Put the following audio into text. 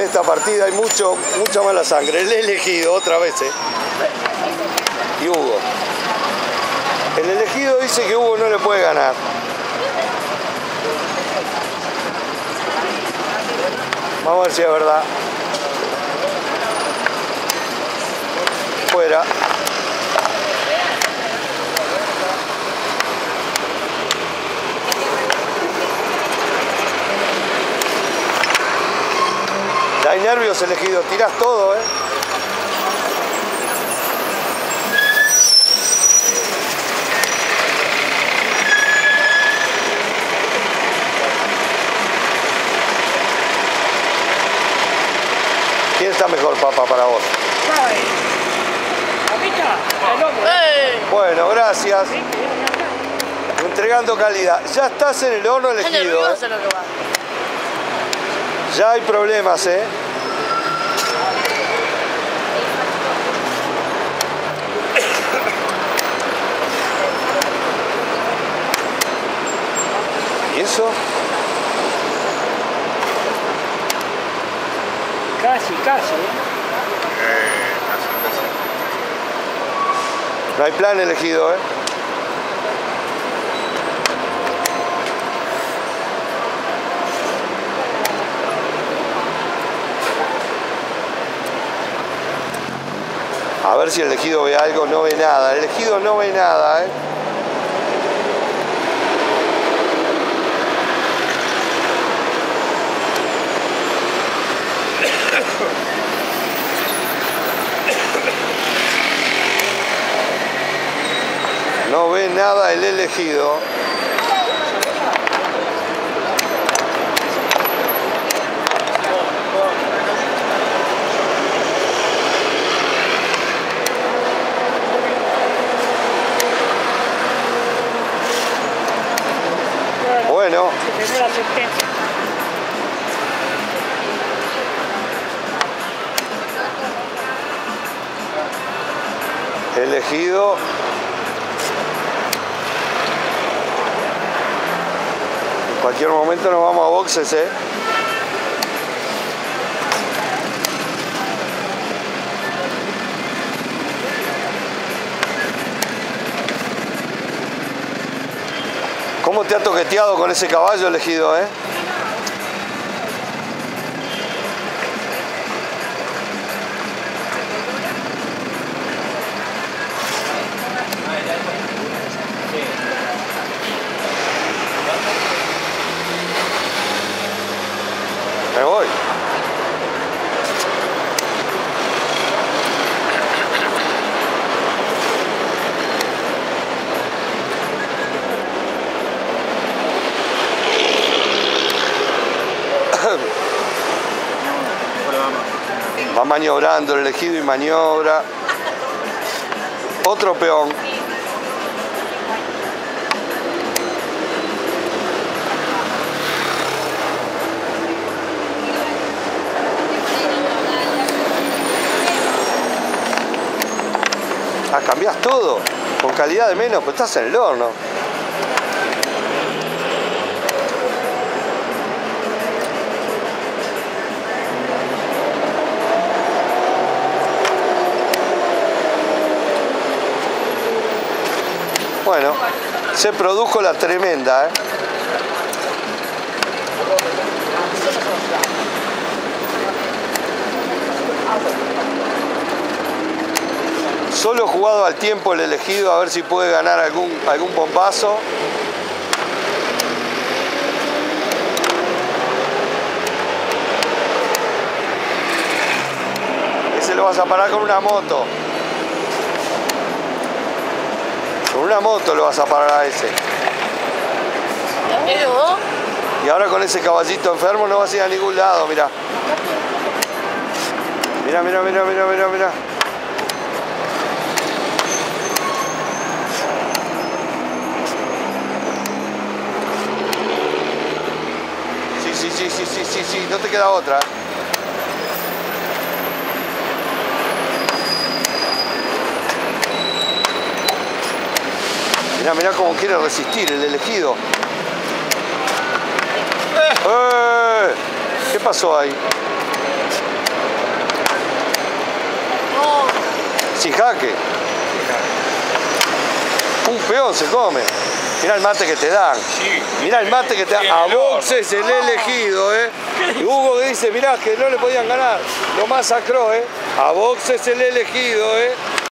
En esta partida hay mucha mala sangre. El elegido otra vez, y Hugo. El elegido dice que Hugo no le puede ganar. Vamos a ver si es verdad. Fuera. Hay nervios, elegido. Tirás todo, ¿Quién está mejor, papá, para vos? Bueno, gracias. Entregando calidad. Ya estás en el horno, elegido. Ya hay problemas, ¿Y eso? Casi. No hay plan elegido, A ver si el elegido ve algo. No ve nada. El elegido no ve nada, No ve nada el elegido. Bueno. Elegido. En cualquier momento nos vamos a boxes, ¿Cómo te ha toqueteado con ese caballo, elegido, Me voy. Va maniobrando el elegido y maniobra. Otro peón. Cambiás todo con calidad de menos, pues estás en el horno. Bueno, se produjo la tremenda, Solo jugado al tiempo el elegido, a ver si puede ganar algún bombazo. Ese lo vas a parar con una moto. Con una moto lo vas a parar a ese. Y ahora con ese caballito enfermo no vas a ir a ningún lado, mirá. Mirá. Sí, no te queda otra. Mirá cómo quiere resistir el elegido. ¿Qué pasó ahí? No. Sin jaque. Un peón se come. Mirá el mate que te dan. Sí. Mirá el mate que te dan. A boxes el elegido, Y Hugo que dice, mirá que no le podían ganar. Lo masacró, A boxes el elegido,